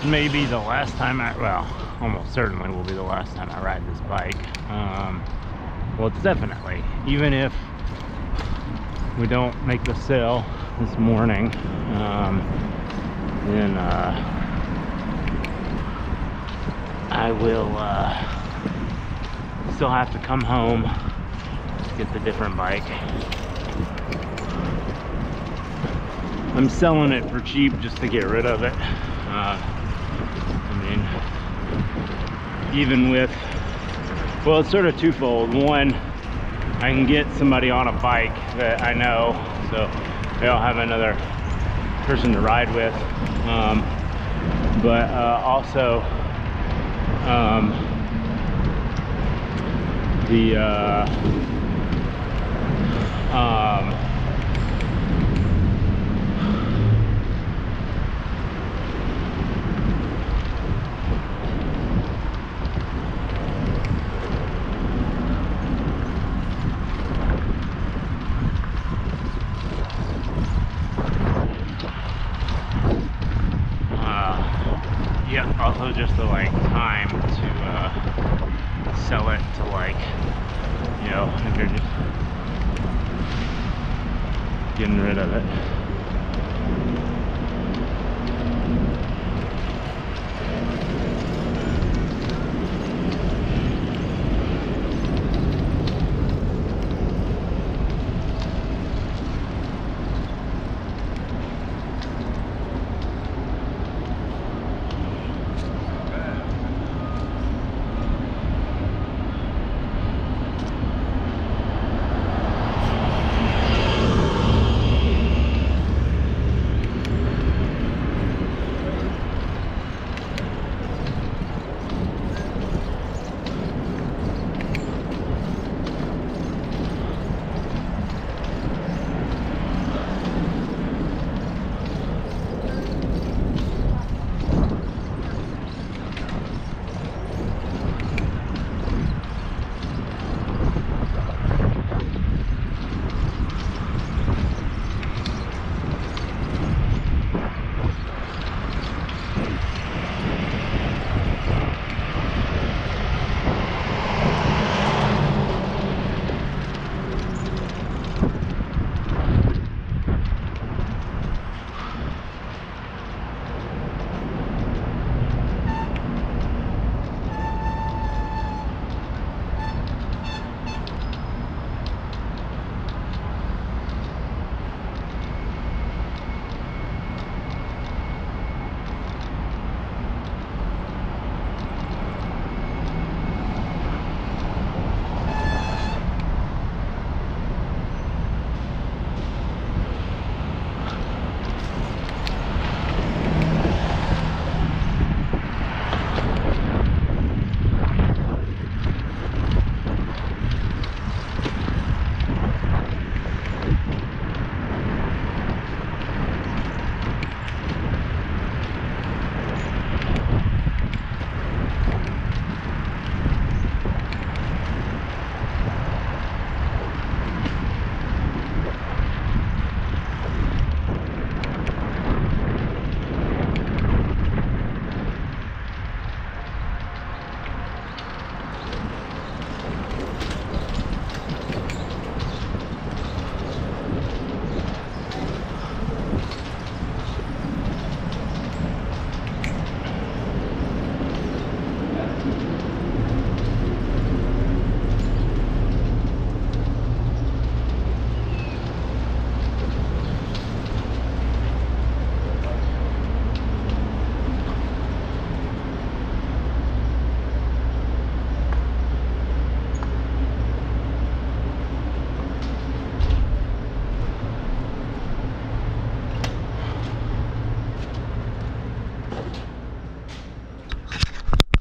may be the last time well, almost certainly will be the last time I ride this bike. Well, it's definitely, even if we don't make the sale this morning, then I will still have to come home to get the different bike. I'm selling it for cheap just to get rid of it. I mean, even with, well, it's sort of twofold. One, I can get somebody on a bike that I know, so they don't have another person to ride with. But also, yeah, also just the like time to sell it to, like, you know, if you're just getting rid of it.